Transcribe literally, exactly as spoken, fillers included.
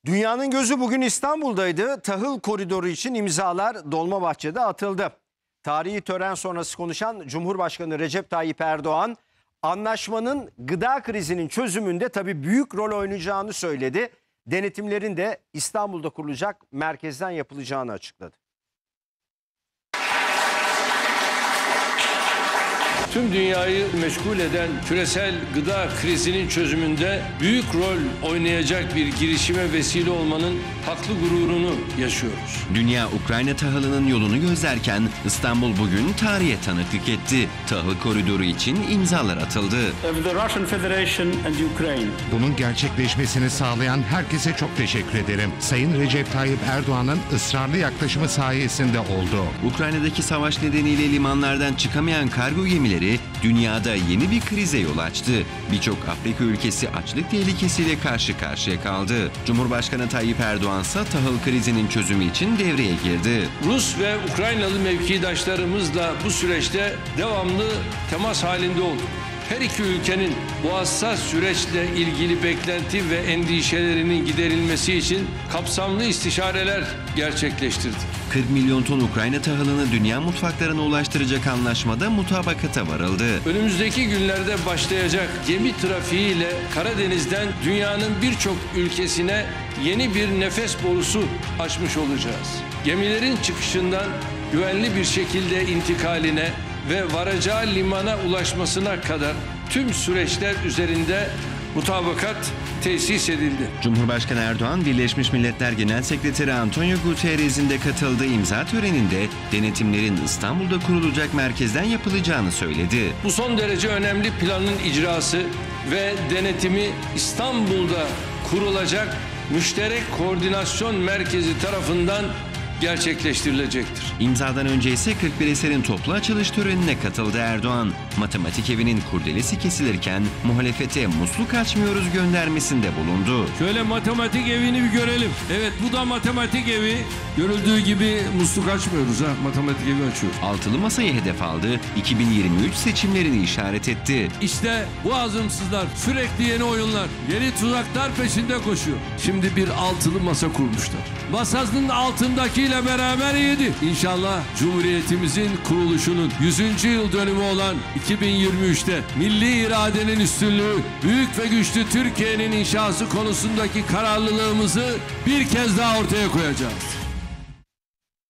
Dünyanın gözü bugün İstanbul'daydı. Tahıl koridoru için imzalar Dolmabahçe'de atıldı. Tarihi tören sonrası konuşan Cumhurbaşkanı Recep Tayyip Erdoğan, anlaşmanın gıda krizinin çözümünde tabii büyük rol oynayacağını söyledi. Denetimlerin de İstanbul'da kurulacak merkezden yapılacağını açıkladı. Tüm dünyayı meşgul eden küresel gıda krizinin çözümünde büyük rol oynayacak bir girişime vesile olmanın haklı gururunu yaşıyoruz. Dünya Ukrayna tahılının yolunu gözlerken İstanbul bugün tarihe tanıklık etti. Tahıl koridoru için imzalar atıldı. Bunun gerçekleşmesini sağlayan herkese çok teşekkür ederim. Sayın Recep Tayyip Erdoğan'ın ısrarlı yaklaşımı sayesinde oldu. Ukrayna'daki savaş nedeniyle limanlardan çıkamayan kargo gemileri dünyada yeni bir krize yol açtı. Birçok Afrika ülkesi açlık tehlikesiyle karşı karşıya kaldı. Cumhurbaşkanı Tayyip Erdoğan ise tahıl krizinin çözümü için devreye girdi. Rus ve Ukraynalı mevkidaşlarımızla bu süreçte devamlı temas halinde olduk. Her iki ülkenin bu hassas süreçle ilgili beklenti ve endişelerinin giderilmesi için kapsamlı istişareler gerçekleştirdik. kırk milyon ton Ukrayna tahılını dünya mutfaklarına ulaştıracak anlaşmada mutabakata varıldı. Önümüzdeki günlerde başlayacak gemi trafiğiyle Karadeniz'den dünyanın birçok ülkesine yeni bir nefes borusu açmış olacağız. Gemilerin çıkışından güvenli bir şekilde intikaline ve varacağı limana ulaşmasına kadar tüm süreçler üzerinde mutabakat tesis edildi. Cumhurbaşkanı Erdoğan, Birleşmiş Milletler Genel Sekreteri Antonio Guterres'in de katıldığı imza töreninde denetimlerin İstanbul'da kurulacak merkezden yapılacağını söyledi. Bu son derece önemli planın icrası ve denetimi İstanbul'da kurulacak müşterek koordinasyon merkezi tarafından gerçekleştirilecektir. İmzadan önce ise kırk bir eserin toplu açılış törenine katıldı Erdoğan. Matematik evinin kurdelesi kesilirken muhalefete musluk açmıyoruz göndermesinde bulundu. Şöyle matematik evini bir görelim. Evet, bu da matematik evi. Görüldüğü gibi musluk açmıyoruz ha. Matematik evi açıyoruz. Altılı masayı hedef aldı. iki bin yirmi üç seçimlerini işaret etti. İşte bu azımsızlar sürekli yeni oyunlar, yeni tuzaklar peşinde koşuyor. Şimdi bir altılı masa kurmuşlar. Masanın altındakiyle beraber yedi. İnşallah Cumhuriyetimizin kuruluşunun yüzüncü yıl dönümü olan iki bin yirmi üçte milli iradenin üstünlüğü, büyük ve güçlü Türkiye'nin inşası konusundaki kararlılığımızı bir kez daha ortaya koyacağız.